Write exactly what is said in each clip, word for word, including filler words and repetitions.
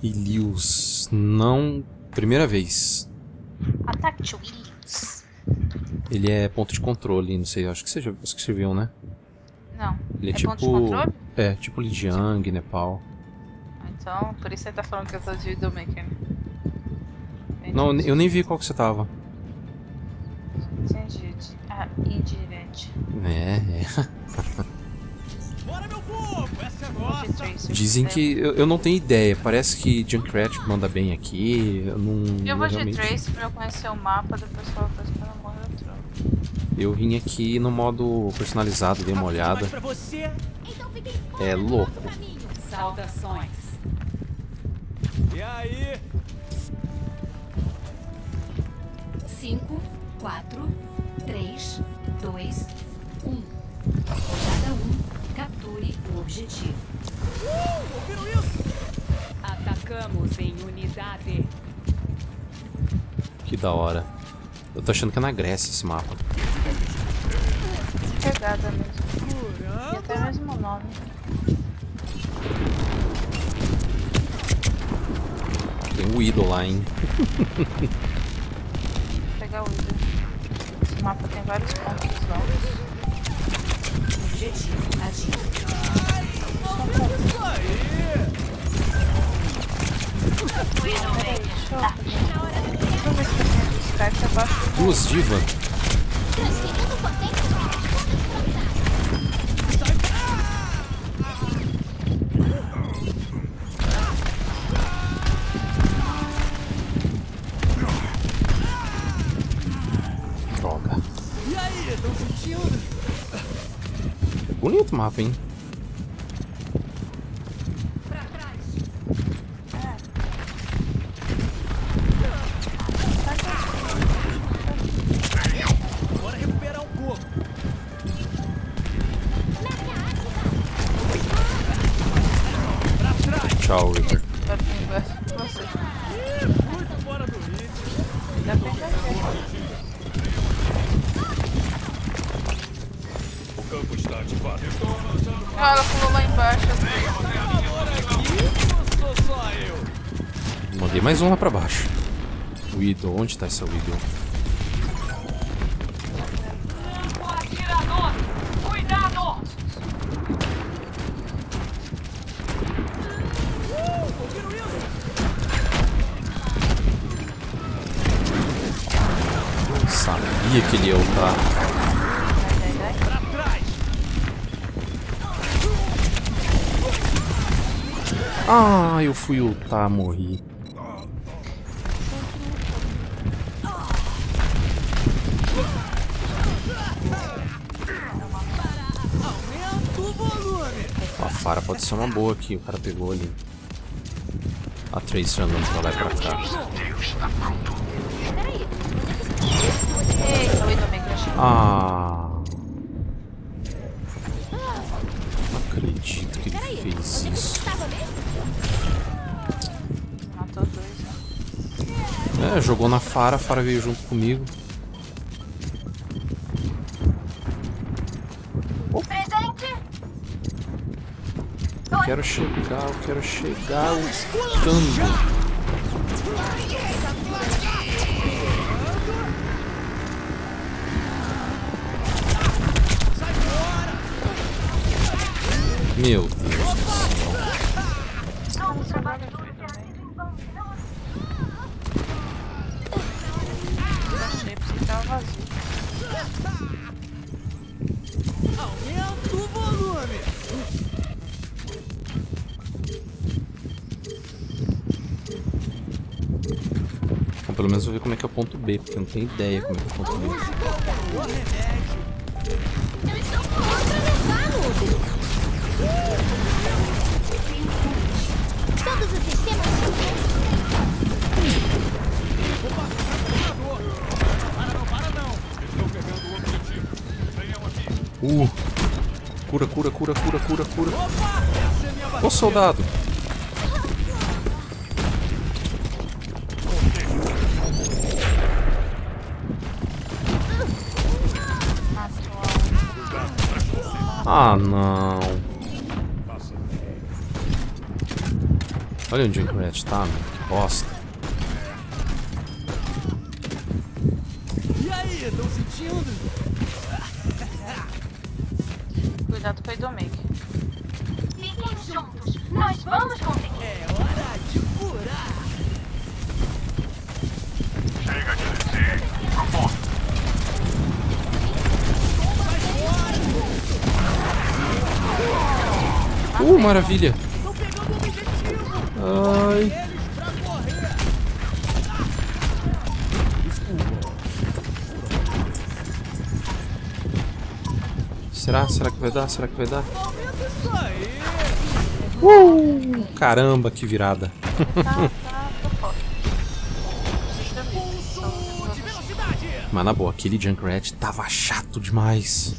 Ilius. Não... Primeira vez. Ataque to Ilius. Ele é ponto de controle, não sei, acho que você já acho que você viu, né? Não. Ele é, é tipo... ponto de controle? É, tipo Lijiang, Nepal. Então, por isso você tá falando que eu tô de Widowmaker. Não, eu nem vi qual que você tava. Entendi. Ah, indirect. É, é. Bora, meu povo! Essa é nossa! Dizem que... Eu, eu não tenho ideia. Parece que Junkrat manda bem aqui. Eu não... Eu vou de realmente... Trace pra eu conhecer o mapa, depois falo depois quando eu morrer eu troco. Eu vim aqui no modo personalizado, dei uma olhada. Pra você. É louco. Saudações. E aí? cinco, quatro, três, dois, um. Cada um capture o objetivo. Uh, ouviram isso? Atacamos em unidade. Que da hora. Eu tô achando que é na Grécia esse mapa. Pegada mesmo. E até mesmo o nome. Tem o Idol lá, hein? Vou pegar o Idol. Esse mapa tem vários pontos altos. Objetivo ativo. Isso aí! Peraí, deixa eu... Deixa eu ver se eu tenho Skype abaixo. Duas diva. Droga. E aí, tão sentindo? Bonito o mapa, hein? Bora recuperar um pouco. Pra trás! Tchau, River. Vai pro inverso com você. Muito fora do ritmo. Dá pra encaixar. O campo está ativado. Ah, ela pulou lá embaixo. Agora aqui ou sou só eu? Mandei mais um lá pra baixo. O Idol, onde tá esse Idol? Atirador! Cuidado! Ouviram isso? Sabia que ele ia ultar. Pra trás! Ah, eu fui ultar, morri. Aumenta o volume! A Fara pode ser uma boa aqui, o cara pegou ali. A Tracer andando pra lá e pra cá. Eita, o Widowmaker achei. Ah. Não acredito que ele fez isso. Matou dois, né? É, jogou na Fara, a Fara veio junto comigo. Eu quero chegar, eu quero chegar lutando. Meu Deus do céu. Achei pra você tava vazio. Aumenta o volume! Bom, pelo menos eu vou ver como é que é o ponto B, porque eu não tenho ideia como é que é o ponto B. O remédio! Eu estou pronto pra levar, Ludo. Todos os sistemas Opa, capturador! Para não, para não! Estou pegando o objetivo. Venham aqui. Uh! Cura, cura, cura, cura, cura, cura. Opa! Essa é minha Ô, batida. soldado! Ah, não. Olha onde o Junkrat tá, mano. Que bosta. E aí, estão sentindo? Cuidado com o Idomig. Fiquem juntos. Nós vamos conseguir. É hora de curar. Chega de descer. Pro ponto. Uh, maravilha. Estão pegando o objetivo. Ai. Eles pra correr. Será? Será que vai dar? Será que vai dar? Aumenta isso aí. Uh, caramba, que virada. Tá, tá, tô fora. Fica Pulso de velocidade. Mas na boa, aquele Junkrat tava chato demais.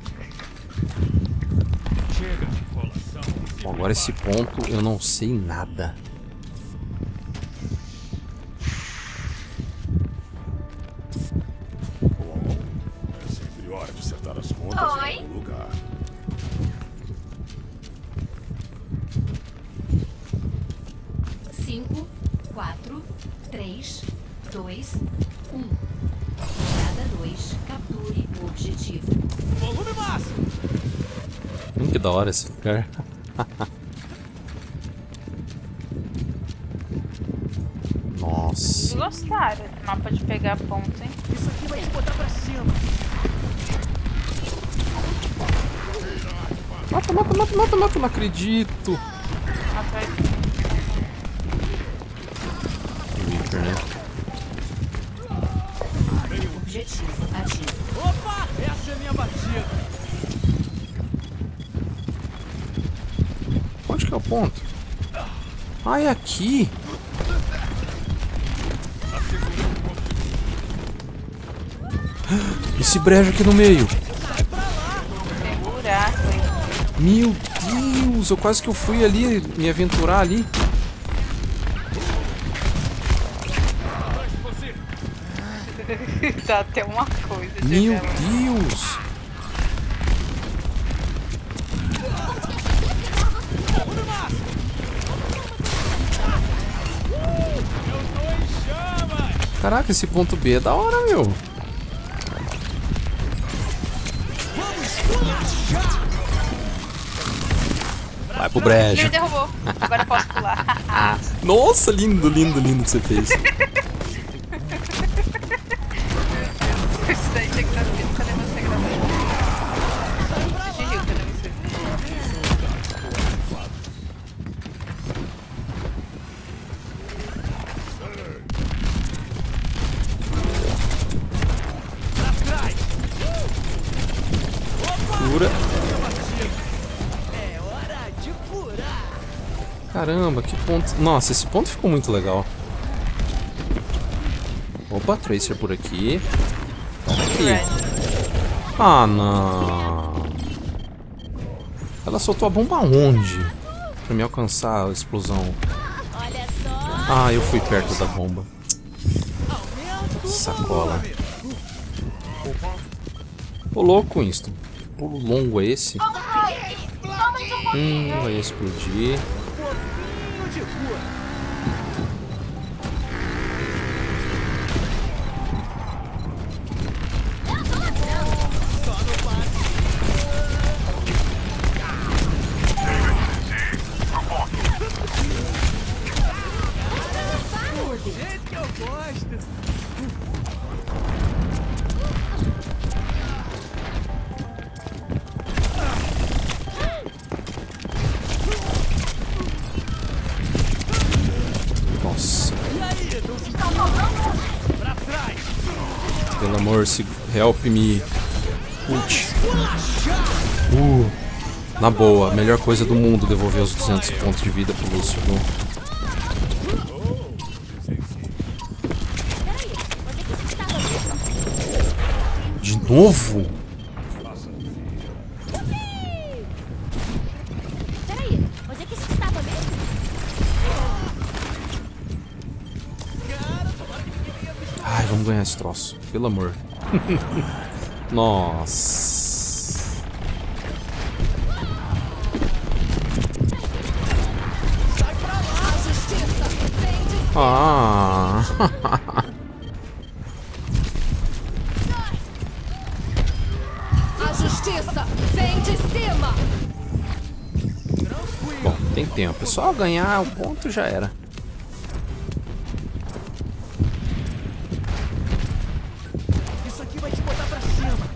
Chega de enrolação. Bom, agora esse ponto eu não sei nada. É sempre hora de acertar as contas Oi. em algum lugar. Cinco, quatro, três, dois, um. Rodada dois. Capture o objetivo. Volume máximo. Hum, que da hora esse lugar. Nossa. Gostaram do mapa de pegar ponto, hein? Isso aqui vai te botar pra cima. Mata, mata, mata, mata, mata, não acredito. Atrás. Reaper, né? Objetivo ativo. Opa, essa é a minha batida. Onde que é o ponto? Ah, é aqui. Esse brejo aqui no meio. Tem buraco aí. Meu Deus, eu quase que eu fui ali me aventurar ali. Tá até uma coisa. Meu chegando. Deus. Eu tô em chamas. Caraca, esse ponto B é da hora, meu. Vai pro brejo. Me derrubou. Agora eu posso pular. Nossa, lindo, lindo, lindo que você fez. Isso daí tinha que estar escrito. Cadê você gravando? De rio, cadê você? Cura. É hora de curar. Caramba, que ponto. Nossa, esse ponto ficou muito legal. Opa, Tracer por aqui. Aqui. Ah, não. Ela soltou a bomba onde? Pra me alcançar a explosão. Olha só. Ah, eu fui perto da bomba. Sacola. Ô, louco, Winston. Pulo longo é esse? Hum, vai explodir. Pouquinho de cura. Do jeito que eu gosto. Nossa, E aí, estão sentindo? Pra trás. pelo amor, se help me. Ult. Uh, na boa, melhor coisa do mundo devolver os duzentos pontos de vida pro Lúcio. viu? De novo? Peraí, onde é que isso estava mesmo? Ai, vamos ganhar esse troço, pelo amor. Nossa. Ah. A justiça vem de cima. Bom, tem tempo. É só ganhar o ponto já era. Isso aqui vai te botar pra cima.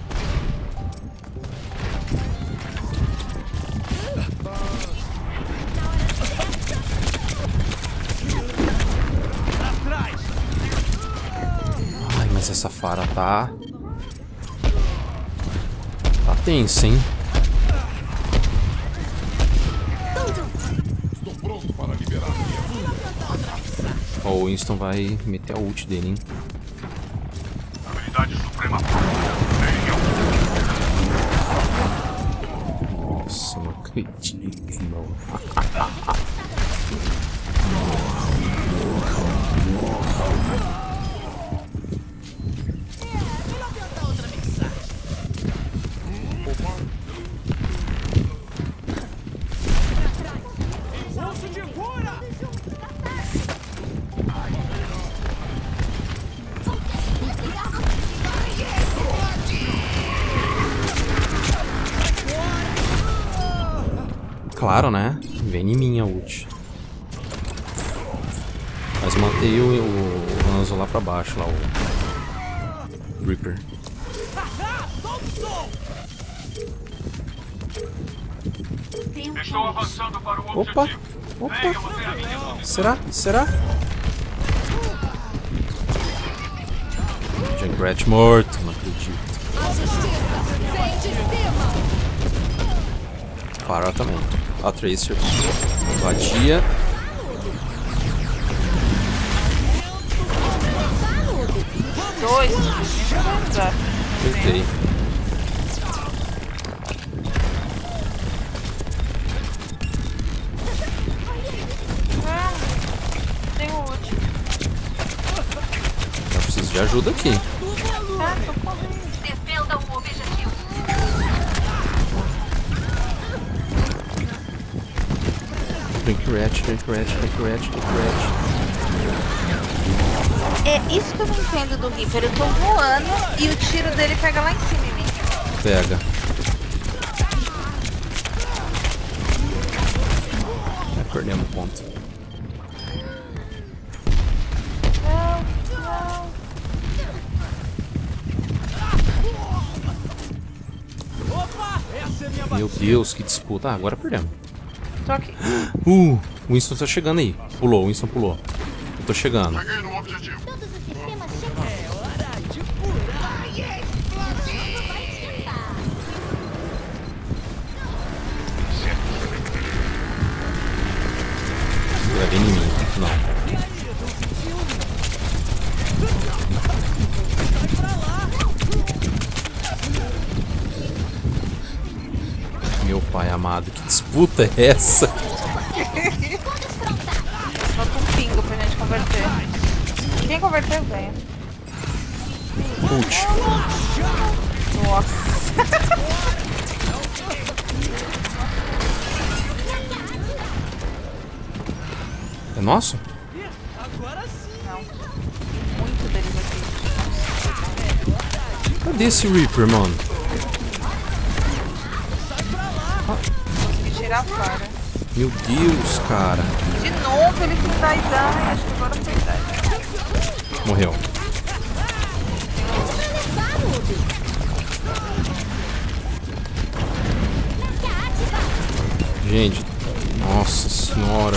Atrás. Ai, mas essa Fara tá... Tá tensa, hein? Estou pronto para liberar minha Ó, o Winston vai meter a ult dele, hein? habilidade suprema. Nossa, não acredito, não. Impulso de cura. Claro, né? Vem em mim a ult. Mas mantei o, o Hanzo lá pra baixo, lá o Reaper. Solta o som. Tempo Estou avançando para o Opa! objetivo. Opa! Venha, você é a minha mão. Será? Será? Junkrat morto, não acredito. A justiça vem de cima. Farah também. A Tracer batia. Dois. Exato. Acertei. Ah, tem um ult. Eu preciso de ajuda aqui. Ah, tô correndo. Defenda o objetivo. Junkrat, Junkrat, Junkrat, Junkrat. É isso que eu não entendo do Reaper. Eu tô voando e o tiro dele pega lá em cima em mim. Pega. É, perdemos o ponto. Não, não. Opa, essa é minha Meu batida. Deus, que disputa. Ah, agora perdemos. Tô aqui. Uh, o Winston tá chegando aí. Pulou, o Winston pulou. Eu tô chegando. Cheguei no objetivo. Todos os sistemas chegam. É hora de curar. Vai vir em mim. Não. Meu pai amado, que disputa é essa? Falta um pingo pra gente converter. Quem converter, ganha. Ult. Nossa. É nosso? Agora sim. Não. Muito deles aqui. Cadê esse Reaper, mano? Consegui tirar fora. Meu Deus, cara. De novo ele tem dez anos. Acho que agora foi dez. Morreu. Gente, nossa senhora.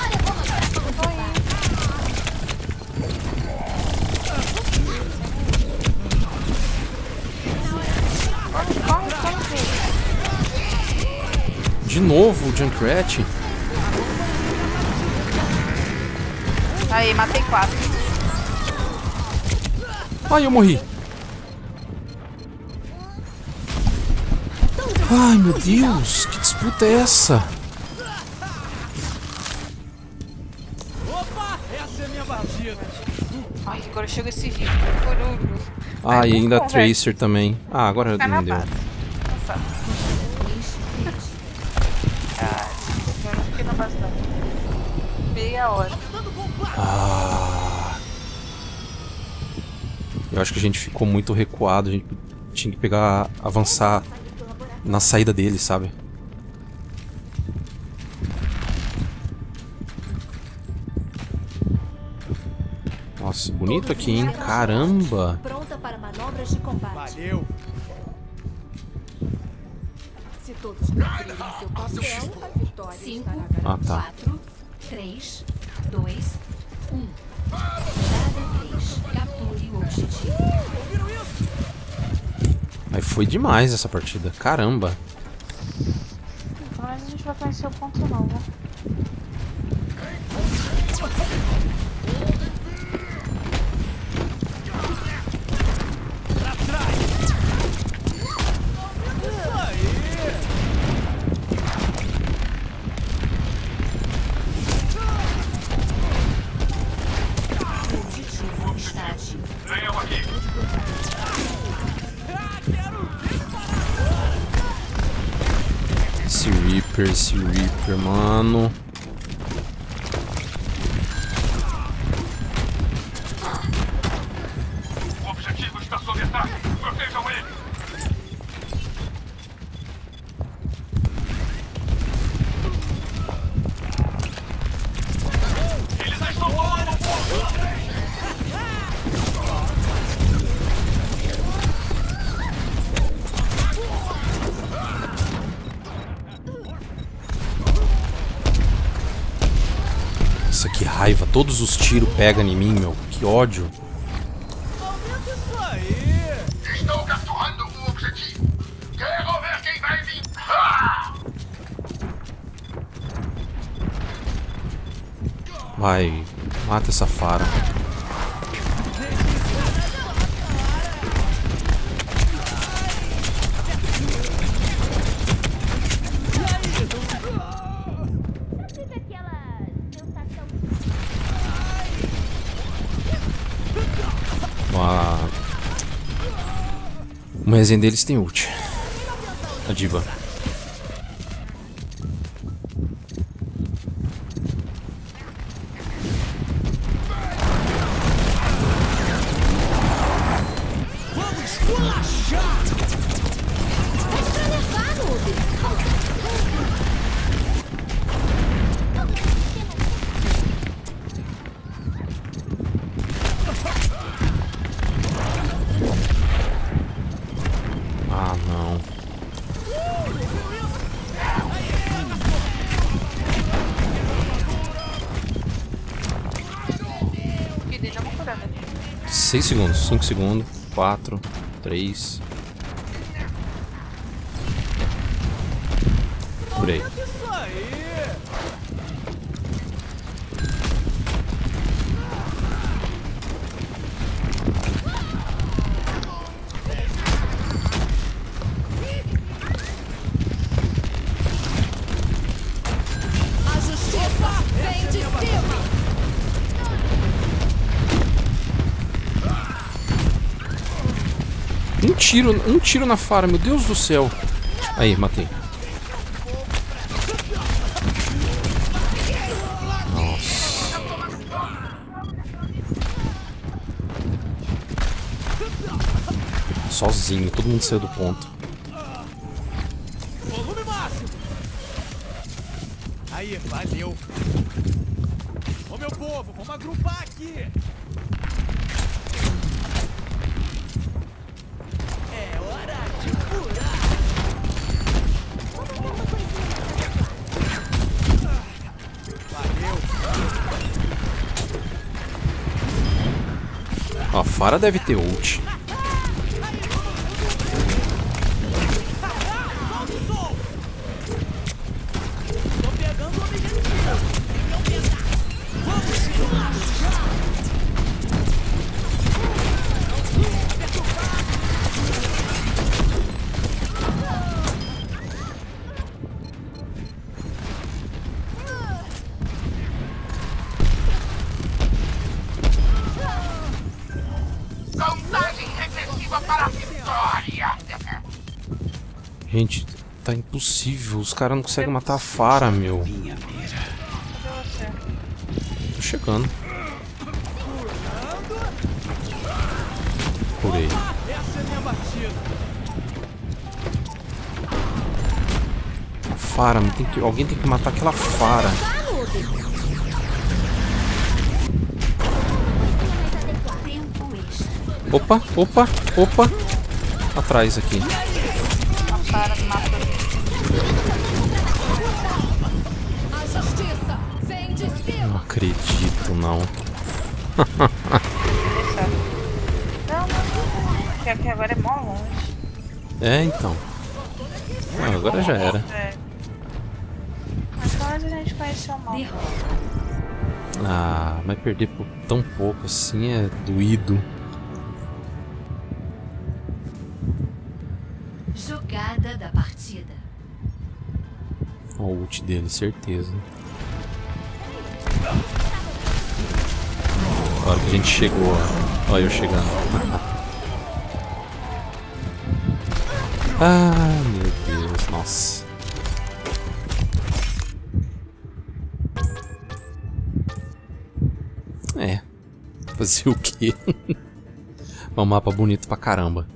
Corre, corre, corre. De novo o Junkrat? Aí, matei quatro. Ai, eu morri. Ai, meu Deus, que disputa é essa? Opa, essa é minha batida. Ai, agora chega esse rico. Barulho. Ah, e ainda a conversa. Tracer também. Ah, agora Fica na não deu. base. Nossa. Ah, eu não fiquei na base não. Meia hora. Ah. Eu acho que a gente ficou muito recuado. A gente tinha que pegar, avançar na saída dele, sabe? Nossa, bonito aqui, hein? Caramba! Pronta para manobras de combate. Valeu. Se todos cumprirem seu papel, a vitória Cinco, estará garantida. Ah, tá. quatro, três, dois, um. Rodada três. Capture o objetivo. Aí foi demais essa partida. Caramba! Pelo menos a gente vai conhecer o ponto novo. O objetivo está ativo. Venham aqui. Esse Reaper, esse Reaper, mano. O objetivo está sob ataque. Protejam ele. Eles estão tomando o ponto. Nossa, que raiva. Todos os tiros pegam em mim, meu. Que ódio. Estou capturando o objetivo. Quero ver quem vai vir. Ah! Vai, mata essa Fara. Uma... Uma resenha deles tem ult. A diva. Ah, não. Que dele é uma curada. seis segundos, cinco segundos, quatro, três. Curei. A justiça vem de cima. Um tiro, um tiro na Fara, meu Deus do céu. Aí, matei. Nossa. Sozinho, todo mundo saiu do ponto. Volume máximo. Aí, valeu. Ô meu povo, vamos agrupar aqui. É hora de curar. Valeu. Ó, a Fara deve ter ult. Solta o som. Tô pegando o objetivo. Então tenta. Vamos relaxar. Contagem regressiva para a vitória. Gente, tá impossível. Os caras não conseguem matar a Fara, meu. Cadê você? Tô chegando. Curei. Essa é minha batida. Fara, tem que, alguém tem que matar aquela Fara. Tempo extra. Opa, opa, opa. Atrás aqui. A Fara matou. A justiça vem de cima. Não acredito, não. Deixa. Não, não. Porque aqui agora é mó longe. É, então. Ah, agora já era. É. Mas só a gente conheceu mal. Derrota. Ah, mas perder por tão pouco assim é doído. Jogada da partida. Ó, o ult dele, certeza. A hora que a gente chegou, ó. Olha eu chegando. Ah, meu Deus, nossa. É. Fazer o quê? É um mapa bonito pra caramba.